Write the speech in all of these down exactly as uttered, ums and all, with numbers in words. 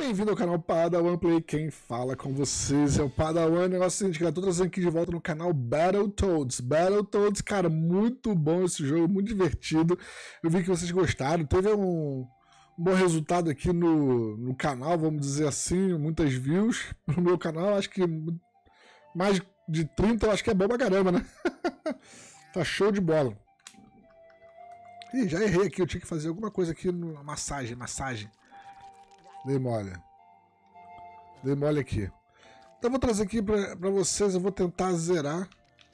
Bem-vindo ao canal Padawan Play, quem fala com vocês é o Padawan. O negócio é o seguinte, cara, tô trazendo aqui de volta no canal Battletoads. Battletoads, cara, muito bom esse jogo, muito divertido. Eu vi que vocês gostaram, teve um, um bom resultado aqui no, no canal, vamos dizer assim, muitas views no meu canal, acho que mais de trinta, eu acho que é bom pra caramba, né? Tá show de bola. Ih, já errei aqui, eu tinha que fazer alguma coisa aqui no massagem, massagem. Dei mole. Dei mole aqui. Então eu vou trazer aqui pra, pra vocês, eu vou tentar zerar.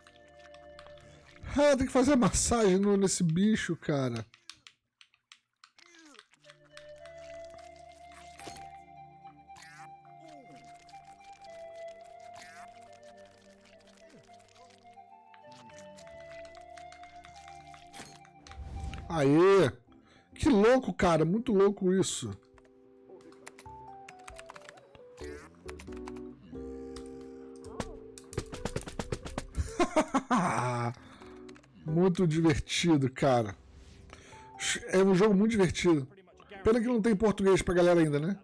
Ah, tem que fazer massagem no, nesse bicho, cara. Aê! Que louco, cara, muito louco isso. Muito divertido, cara. É um jogo muito divertido. Pena que não tem português pra galera ainda, né?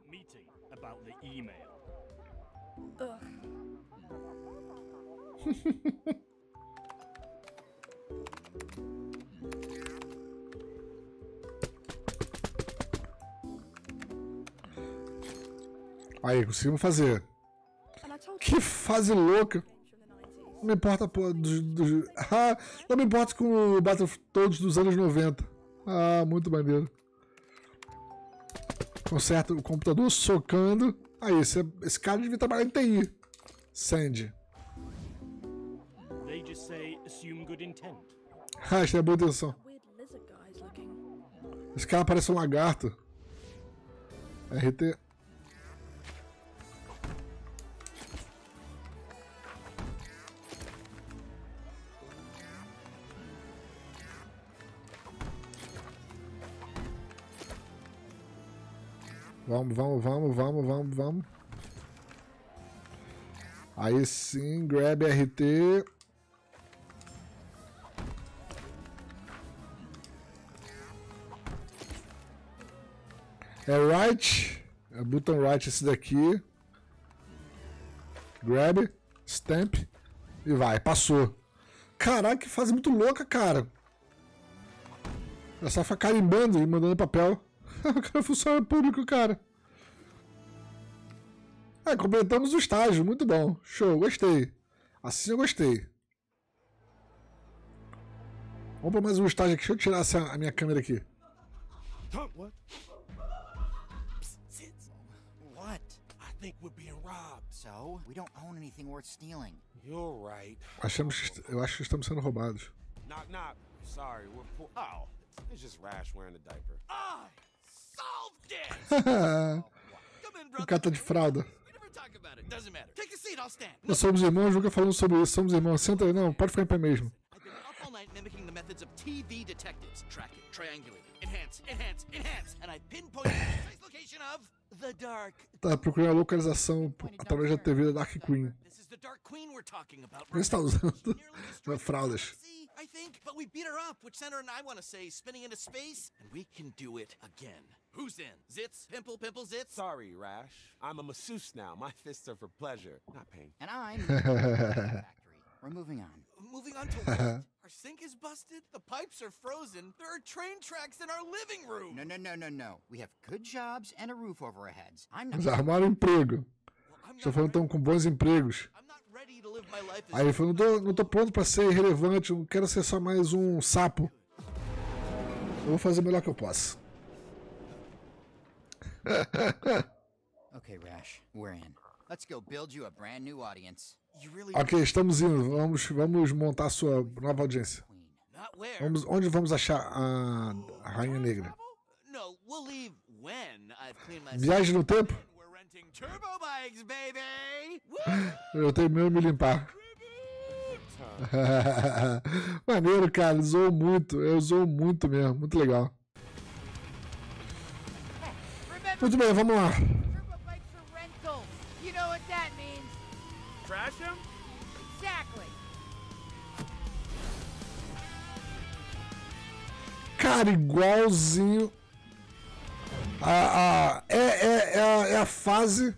Aí, conseguimos fazer. Que fase louca. Não me importa, pô, dos, dos... Ah, não me importa com o Battletoads dos anos noventa. Ah, muito maneiro. Conserta o computador socando. Aí, esse, esse cara devia trabalhar em T I. Sandy. Ah, isso é boa intenção. Esse cara parece um lagarto. R T... Vamos, vamos, vamos, vamos, vamos, vamos. Aí sim, grab R T. É right. É button right esse daqui. Grab, stamp e vai, passou. Caraca, que fase muito louca, cara. É só ficar carimbando e mandando papel. O cara é funcionário público, cara. É, completamos o estágio, muito bom. Show, gostei. Assim eu gostei. Vamos para mais um estágio aqui. Deixa eu tirar essa, a minha câmera aqui. What? What? I think we're being robbed. So, we don't own anything worth stealing. You're right. Achamos que, eu acho que estamos sendo roubados. Knock, knock. Sorry, we're poor. Oh, it's just Rash wearing a diaper. I solved it. O cara tá de fralda. Talk about it. Doesn't matter. Take a seat, I'll stand. Nós somos irmãos, nunca falamos sobre isso. Somos irmãos. Senta aí, não, pode ficar em pé mesmo. I've been up all night mimicking the methods of T V detectives. Tracking, triangulating, enhance, enhance, enhance. And I pinpointed the precise location of the Dark. Tá procurando a localização através da T V da Dark Queen. This is the Dark Queen we're talking about. Por que você tá usando fraldas? I think, but we beat her up, which sent her and I want to say spinning into space, and we can do it again. Who's in? Zitz? Pimple, pimple, zitz? Sorry, Rash. I'm a masseuse now. My fists are for pleasure, not pain. And I'm in the factory. We're moving on. Moving on to what? Our sink is busted. The pipes are frozen. There are train tracks in our living room. No, no, no, no, no. We have good jobs and a roof over our heads. I'm not. Eles arrumaram emprego. Estou falando tão com bons empregos. Aí ele falou, não tô, não tô pronto para ser irrelevante, não quero ser só mais um sapo. Eu vou fazer o melhor que eu posso. Okay, Rash, we're in. Let's go build you a brand new audience. You really Ok, estamos indo. Vamos, vamos montar a sua nova audiência. Vamos, onde vamos achar a, a Rainha Negra? Viagem no tempo? Eu tenho medo de me limpar. Maneiro, cara. Zoou muito. Eu zoou muito mesmo. Muito legal. Muito bem, vamos lá. Cara, igualzinho A, a, é, é, é, a, é a fase...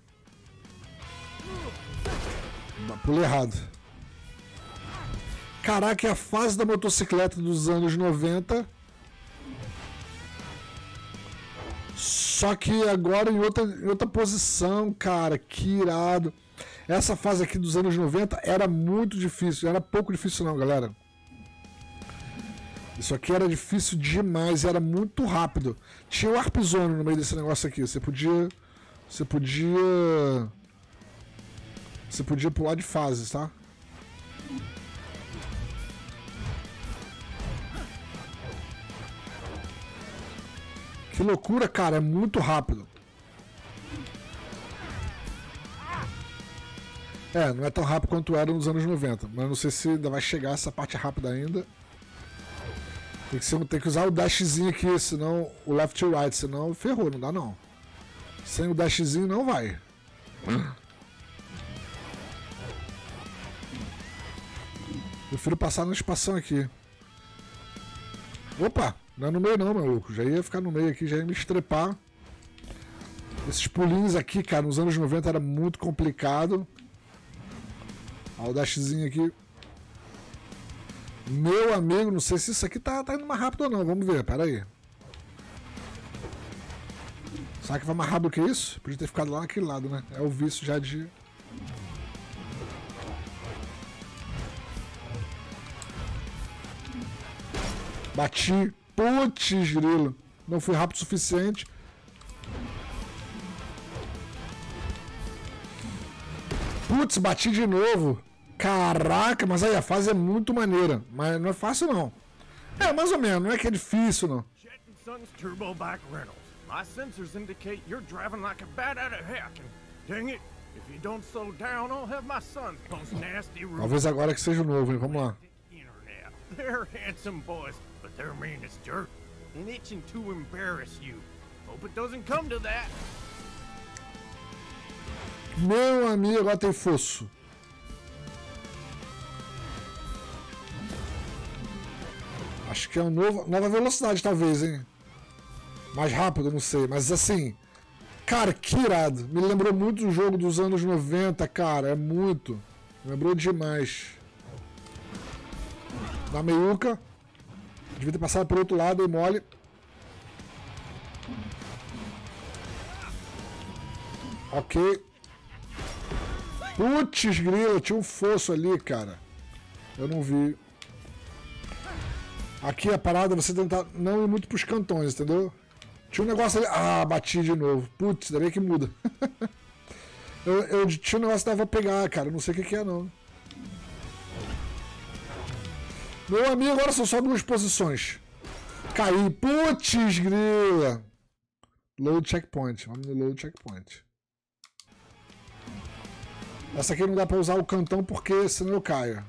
Pulei errado. Caraca, é a fase da motocicleta dos anos noventa. Só que agora em outra, em outra posição, cara. Que irado. Essa fase aqui dos anos noventa era muito difícil. Era pouco difícil não, galera. Isso aqui era difícil demais. Era muito rápido. Tinha o Warp Zone no meio desse negócio aqui. Você podia... Você podia... Você podia pular de fases, tá? Que loucura, cara. É muito rápido. É, não é tão rápido quanto era nos anos noventa. Mas não sei se ainda vai chegar essa parte rápida ainda. Tem que, ser, tem que usar o dashzinho aqui, senão... O left to right, senão ferrou, não dá não. Sem o dashzinho não vai. Prefiro passar na espação aqui. Opa! Não é no meio não, maluco. Já ia ficar no meio aqui, já ia me estrepar. Esses pulinhos aqui, cara, nos anos noventa era muito complicado. Olha o dashzinho aqui. Meu amigo, não sei se isso aqui tá, tá indo mais rápido ou não. Vamos ver, pera aí. Será que vai mais rápido que isso? Podia ter ficado lá naquele lado, né? É o vício já de... Bati. Putz, grilo. Não fui rápido o suficiente. Putz, bati de novo. Caraca, mas aí a fase é muito maneira. Mas não é fácil, não. É, mais ou menos. Não é que é difícil, não. Talvez agora que seja o novo, hein? Vamos lá. They're handsome boys, but they're mean as dirt and itching to embarrass you. Hope it doesn't come to that. Meu amigo, agora tem fosso. Acho que é uma nova, nova velocidade, talvez, hein? Mais rápido, não sei. Mas assim, cara, que irado. Me lembrou muito do jogo dos anos noventa, cara. É muito. Me lembrou demais. Na meiuca. Devia ter passado pelo outro lado e mole. Ok. Putz, grilo, tinha um fosso ali, cara. Eu não vi. Aqui a parada é você tentar não ir muito pros cantões, entendeu? Tinha um negócio ali. Ah, bati de novo. Putz, ainda bem que muda. eu, eu tinha um negócio que dava pra pegar, cara. Não sei o que, que é, não. Meu amigo, agora são só duas posições. Caí. Putz, grila. Load checkpoint. Vamos no load checkpoint. Essa aqui não dá pra usar o cantão porque senão eu caio.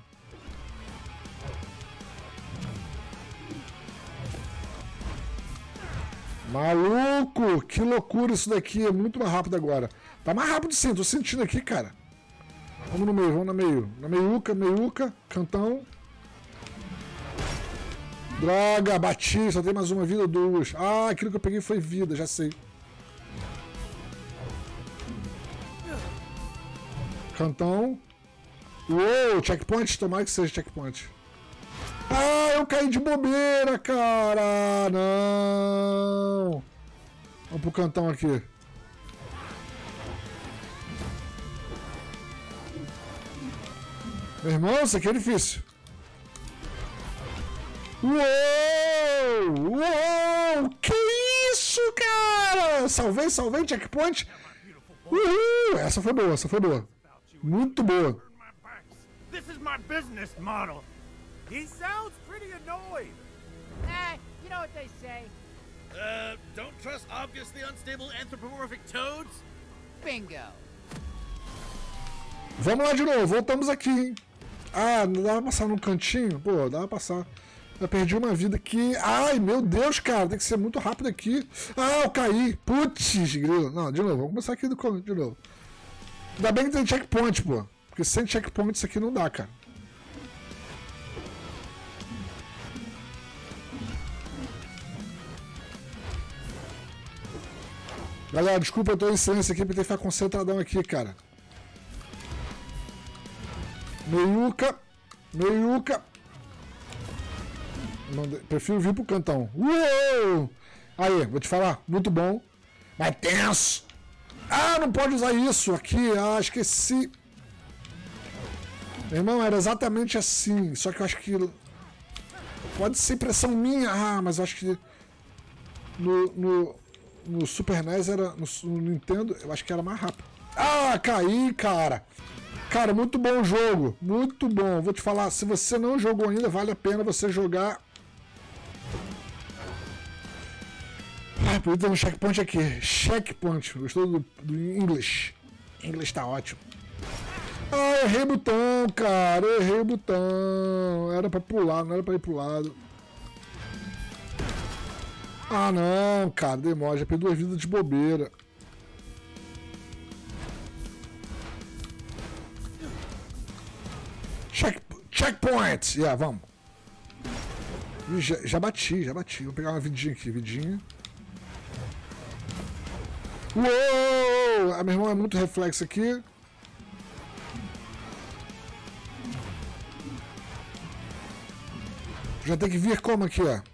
Maluco! Que loucura isso daqui. É muito mais rápido agora. Tá mais rápido sim. Tô sentindo aqui, cara. Vamos no meio. Vamos na meio. Na meiuca, meiuca. Cantão. Droga, bati, só tem mais uma vida ou duas. Ah, aquilo que eu peguei foi vida, já sei. Cantão. Uou, checkpoint, tomara que seja checkpoint. Ah, eu caí de bobeira, cara. Não. Vamos pro cantão aqui. Meu irmão, isso aqui é difícil. Uou! Uou! Que isso, cara? Salvei, salvei, checkpoint. Uhul! Essa foi boa, essa foi boa. Muito boa. This is my business model. He sounds pretty annoyed. Ah, you know what they say. Uh, don't trust obviously unstable anthropomorphic toads? Bingo. Vamos lá de novo, voltamos aqui, hein? Ah, não dava pra passar no cantinho? Pô, dava pra passar. Eu perdi uma vida aqui. Ai, meu Deus, cara. Tem que ser muito rápido aqui. Ah, eu caí. Putz, grilo. Não, de novo. Vamos começar aqui do começo, de novo. Ainda bem que tem checkpoint, pô. Porque sem checkpoint isso aqui não dá, cara. Galera, desculpa, eu tô em silêncio aqui, porque tem que ficar concentradão aqui, cara. Meiuca. Meiuca. Prefiro vir pro cantão. Uou! Aí, vou te falar, muito bom. Mas tenso! Ah, não pode usar isso aqui. Ah, esqueci. Meu irmão, era exatamente assim. Só que eu acho que... Pode ser impressão minha. Ah, mas eu acho que... No, no, no Super N E S era... No, no Nintendo, eu acho que era mais rápido. Ah, caí, cara. Cara, muito bom o jogo. Muito bom. Vou te falar, se você não jogou ainda, vale a pena você jogar... Ah, por ter um checkpoint aqui. Checkpoint. Gostou do, do English? English tá ótimo. Ah, errei o botão, cara. Errei o botão. Era pra pular, não era pra ir pro lado. Ah, não, cara. Demora. Já perdi duas vidas de bobeira. Check, checkpoint. Yeah, vamos. Já, já bati, já bati. Vou pegar uma vidinha aqui. Vidinha. Uou! Ah, meu irmão, é muito reflexo aqui. Já tem que vir como aqui, ó.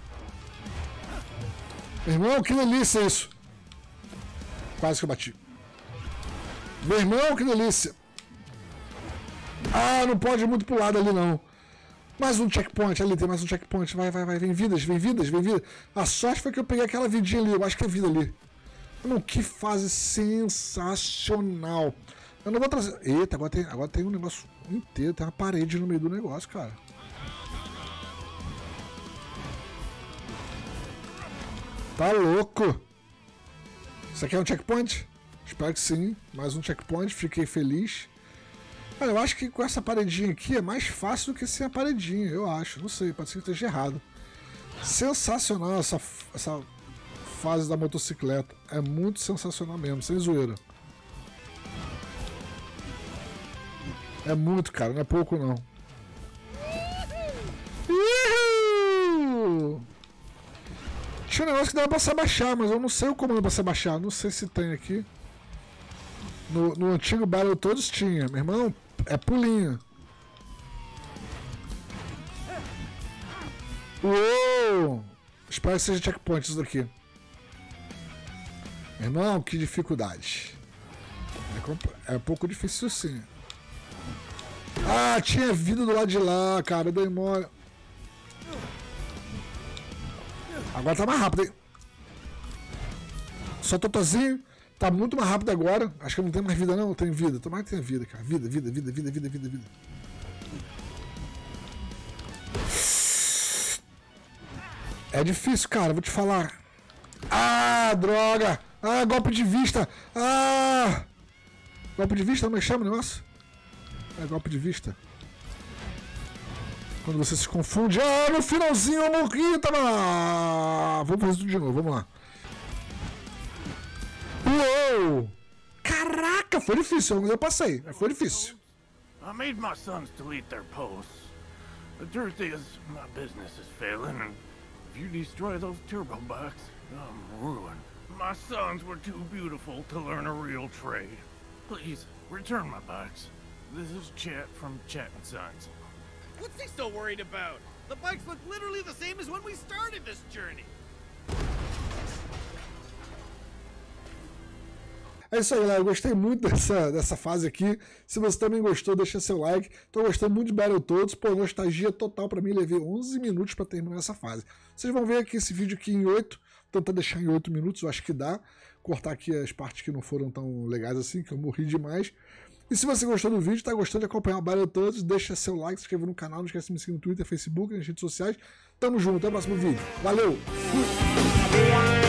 Meu irmão, que delícia isso. Quase que eu bati. Meu irmão, que delícia. Ah, não pode ir muito pro lado ali, não. Mais um checkpoint ali, tem mais um checkpoint. Vai, vai, vai. Vem vidas, vem vidas, vem vidas. A sorte foi que eu peguei aquela vidinha ali. Eu acho que é vida ali. Não, que fase sensacional. Eu não vou trazer... Eita, agora tem, agora tem um negócio inteiro. Tem uma parede no meio do negócio, cara. Tá louco. Isso aqui é um checkpoint? Espero que sim. Mais um checkpoint. Fiquei feliz. Cara, eu acho que com essa paredinha aqui é mais fácil do que sem a paredinha. Eu acho. Não sei. Pode ser que esteja errado. Sensacional essa... essa... fase da motocicleta. É muito sensacional mesmo, sem zoeira. É muito, cara, não é pouco não. Uhul! Tinha um negócio que dava pra se abaixar, mas eu não sei o comando pra se abaixar. Não sei se tem aqui. No, no antigo Battletoads tinha. Meu irmão, é pulinho. Uou! Espero que seja checkpoint isso daqui. Meu irmão, que dificuldade. É, é um pouco difícil sim. Ah, tinha vida do lado de lá, cara. Demora. Agora tá mais rápido, hein? Só totozinho. Tá muito mais rápido agora. Acho que eu não tenho mais vida, não. Eu tenho vida. Tomara que tenha vida, cara. Vida, vida, vida, vida, vida, vida, vida. É difícil, cara. Vou te falar. Ah, droga. Ah, golpe de vista. Ah. Golpe de vista? Como é que chama o negócio? É golpe de vista. Quando você se confunde. Ah, no finalzinho eu morri. Tava... Ah, vamos fazer tudo de novo. Vamos lá. Uou! Caraca, foi difícil. Eu passei. Foi difícil. I made my sons delete their posts. The truth is, my business is failing, and if you destroy those turbo bikes, I'm ruined. My sons were too beautiful to learn a real trade. Please, return my bikes. This is Chet from Chet and Sons. What's he so worried about? The bikes look literally the same as when we started this journey. É isso aí, galera. Eu gostei muito dessa, dessa fase aqui. Se você também gostou, deixa seu like. Tô gostando muito de Battletoads. Pô, nostalgia total pra mim. Levei onze minutos pra terminar essa fase. Vocês vão ver aqui esse vídeo aqui em oito. Vou tentar deixar em oito minutos. Eu acho que dá. Cortar aqui as partes que não foram tão legais assim, que eu morri demais. E se você gostou do vídeo, tá gostando de acompanhar o Battletoads, deixa seu like, se inscreve no canal. Não esquece de me seguir no Twitter, Facebook, nas redes sociais. Tamo junto. Até o próximo vídeo. Valeu! Fui!